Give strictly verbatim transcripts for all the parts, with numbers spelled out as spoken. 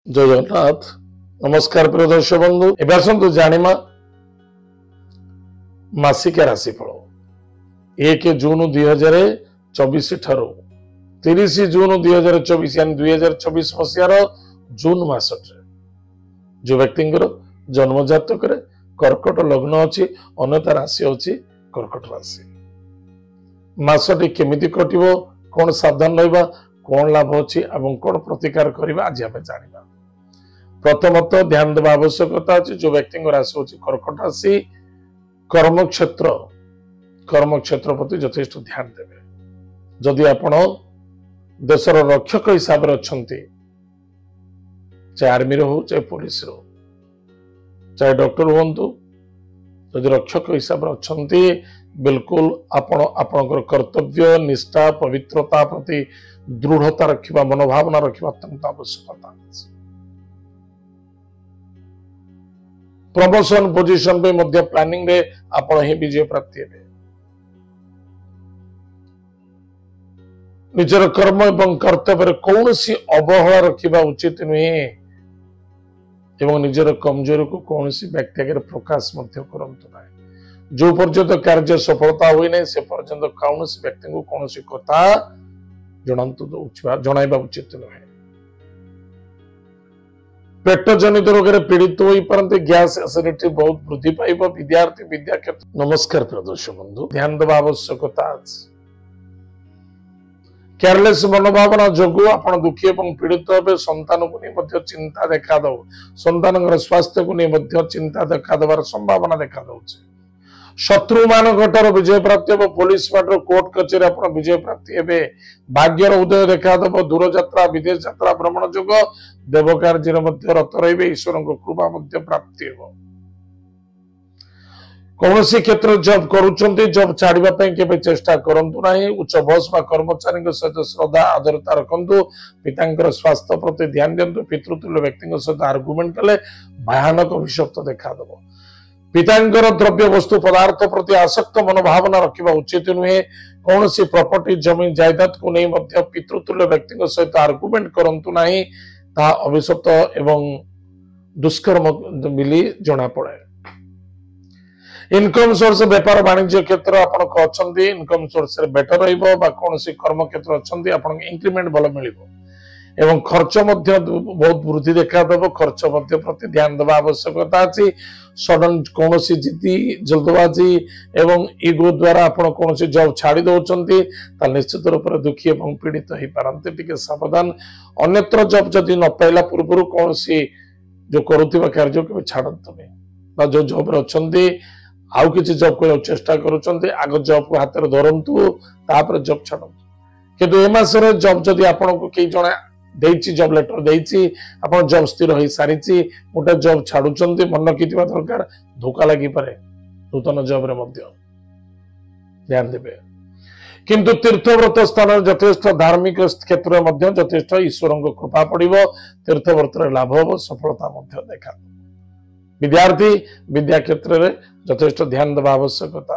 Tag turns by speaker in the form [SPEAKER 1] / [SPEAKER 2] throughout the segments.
[SPEAKER 1] जय जगन्नाथ। नमस्कार प्रिय दर्शक बंधु। एबे आसंतु जानिमा मासिक राशिफल एक जून दुई हजार चौबीस ठारू तीस जून दुई हजार चौबीस यानी दुई हजार चौबीस मसीहार जून मास जो व्यक्ति जन्म जातक कर्कट लग्न अच्छी अन्यता राशि अच्छी कर्कट राशि मासटी केमिति कटिबो कौन सावधान रहिबा कौन लाभ अच्छी और कौन प्रतिकार करबा आज आमे जानिबा। प्रथमतः ध्यान देवा आवश्यकता अच्छी जो व्यक्ति राशि होची कर्कट राशि कर्म क्षेत्र कर्म क्षेत्र प्रति यथेष्ट ध्यान देवे। जदि आपण देशर रक्षक हिसाब से अच्छे चाहे आर्मी हो चाहे पुलिस रो चाहे डॉक्टर हूँ जदि रक्षक हिसाब से अच्छे बिल्कुल आपण आपणकर कर्तव्य निष्ठा पवित्रता प्रति दृढ़ता रखा मनोभावना रखा अत्यंत आवश्यकता। प्रमोशन पोजिशन पे मध्य प्लानिंग रे आपण ही विजय प्राप्ति हेबे। निजर कर्म एवं कर्तव्य कौन सी अवहेला रखा उचित नुहे एवं निजर कमजोरी को कौन सी व्यक्ति आगे प्रकाश मध्य करंतु ना। जो पर्यंत कार्य सफलता हुई नहीं से पर्यंत कौन सी व्यक्ति को कौन सी कथा जनातु जनाइबा उचित नुहे। पेट जनित रोग पीड़ित हो पारते गैस एसिडिटी बहुत वृद्धि पाइब। विद्यार्थी विद्या क्षेत्र नमस्कार प्रिय दर्शक बंधु। ध्यान देवा आवश्यकता केयरलेस मनोभावना जोगु आपण दुखी और पीड़ित हे। संतान को नहीं चिंता देखा दो संतान स्वास्थ्य को नहीं चिंता देखा देवार संभावना देखा दौचे। शत्रु मान विजय प्राप्ति हे। पुलिस माटर कोर्ट कचेरी आप विजय प्राप्ति हे। भाग्यर उदय देखा देव। दूर यात्रा विदेश यात्रा भ्रमण जोग देव कार्य रत रे ईश्वर कृपा प्राप्ति हे। कौन सी क्षेत्र जॉब करुँच जॉब छाड़ापी के चेष्टा करूँ ना। उच्च बस कर्मचारी सहित श्रद्धा आदरता रखु। पिता स्वास्थ्य प्रति ध्यान दिंतु। पितृतुल्य व्यक्ति सहित आर्गुमेंट कले भयानक अभिशप्त देखा देव। पितांकर द्रव्य वस्तु पदार्थ प्रति आसक्त मनोभावना रखा उचित नुहे। कौन सी प्रॉपर्टी जमीन जायदाद को नहीं पितृतुल्य व्यक्ति सहित आर्गुमेंट करूँ ना। अभिशप्त एवं दुष्कर्म मिली जना पड़े। इनकम सोर्स व्यापार वाणिज्य क्षेत्र आपन अच्छी इनकम सोर्स बेटर रौन सी कर्म क्षेत्र अच्छी आप इंक्रीमेंट भल मिल एवं खर्च बहुत वृद्धि देखा देव। खर्च प्रति ध्यान देवा आवश्यकता अच्छी। सडन कौन सी जिद्दी जल्दबाजी एवं इगो द्वारा आपन कौन सी जॉब छाड़ी दौरान निश्चित रूप से दुखी और पीड़ित हो पारते टिके सावधान। अन्यत्र जॉब जदि न पाइला पूर्व कौन सी जो करुवा कार्य के छाड़तु जो जॉब अच्छे आउ कि जॉब करने चेष्टा करुँच आग जॉब को हाथ में धरतु तापर जॉब छाड़ू। किंतु ए मासरे जॉब जदि आपन को कई जने देइछि जॉब लेटर देइछि आपन जॉब स्थिर हो सारी गोटे जॉब छाड़ुचंती मन रखिथिबा दरकार धोखा लगी पारे नूतन जॉब रे मध्य ध्यान देबे। किंतु तीर्थव्रत स्थान यथेष्ट धार्मिक क्षेत्र में यथेष्ट ईश्वर कृपा पड़िबो। तीर्थव्रत लाभ हो सफलता देखा। विद्यार्थी विद्या क्षेत्र में यथेष्ट ध्यान देवा आवश्यकता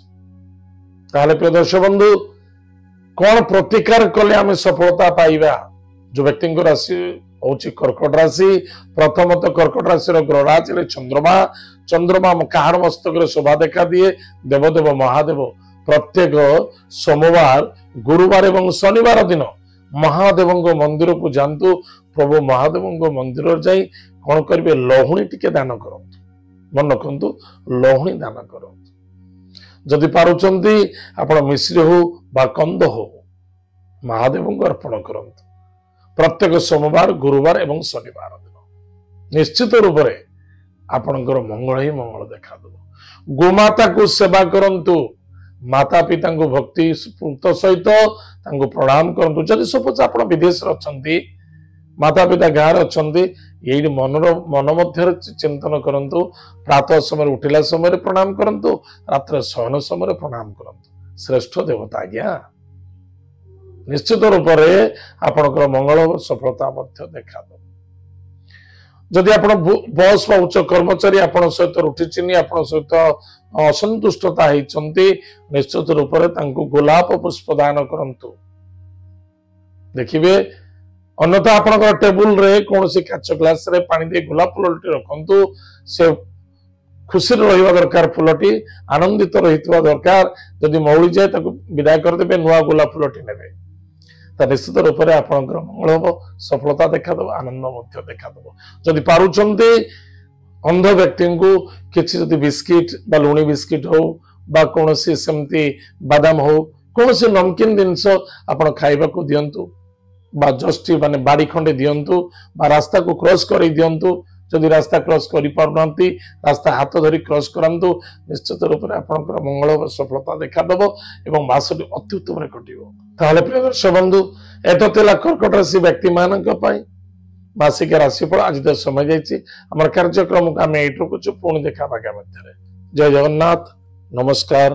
[SPEAKER 1] अच्छे। प्रिय दर्शक बंधु कौन प्रतिकार कले आम सफलता पाइबा। जो व्यक्ति राशि हूँ कर्कट राशि प्रथमतः कर्कट राशि ग्रहराज चंद्रमा चंद्रमा कहार मस्तक शोभा देखा दिए। देवदेव महादेव प्रत्येक सोमवार गुरुवार एवं शनिवार दिन महादेव मंदिर को जातु। प्रभु महादेव मंदिर जाई कौन करेंगे लहुणी टिके दान करूँ। मन रखु लहुणी दान करूँ। जदि पारुचंती आपण मिश्री हो बा कंद हो महादेव को अर्पण करूँ। प्रत्येक सोमवार गुरुवार एवं शनिवार दिन निश्चित रूप से आपणकर मंगल ही मंगल देखा दो। गोमाता को सेवा करंतु। माता पिता को भक्ति सहित प्रणाम करंतु। जदि सपोज आप विदेश अच्छी माता पिता गाँव अच्छा ये मनर मन मध्य चिंतन करंतु। प्रातः समय उठिला समय प्रणाम करंतु। रात्र शयन समय प्रणाम करंतु। श्रेष्ठ देवता आज्ञा निश्चित रूप से आपणकर मंगल और सफलता देखा दो। जदि आप बस व उच्च कर्मचारी आपण सहित रुटी चिनी आपण सहित असंतुष्टता होती निश्चित रूप से गोलाप पुष्प दान करंतु। देखिए अन्यथा आपनकर टेबुल रे कौन सी काच ग्लास रे पानी दे गोलाप फुलटी रखंतु से खुशी रहिबा दरकार फुलटी आनंदित रहितबा दरकार जदि मौली जाए ताको विदाय कर देबे नुआ गोलाप फुलटी नेबे ता निश्चित रूप से आपनकर मंगल हो सफलता देखा दब आनंद मध्य देखा दब जदि पारुचंते अंध व्यक्ति को किसी जदि बिस्किट बा लुणी बिस्किट हो बा कौन सी सेमती बादाम हो कौन सी नमकीन जिनस आपण खाइबा को दियंतु बा जस्टी माने बाड़ी खंडे दियंतु बा रास्ता को क्रॉस कर दियंतु जदि रास्ता क्रॉस करि पारनांती रास्ता हाथ धरी क्रॉस करंतु निश्चित रूप से आपनकर मंगल हो सफलता देखा दबो एवं मासटी अत्युत्तम रे कटिबो ताहले प्रिय दर्शक बंधु एतो तेला कर्कट राशि व्यक्ति मानक पई मासिक राशिफल आज तो समय जाइए आम कार्यक्रम को आम एटू पुणी देखा आगामी जय जगन्नाथ नमस्कार।